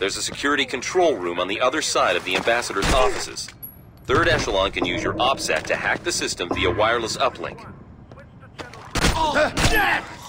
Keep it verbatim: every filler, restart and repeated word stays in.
There's a security control room on the other side of the ambassador's offices. Third Echelon can use your OPSAT to hack the system via wireless uplink. Oh, yes!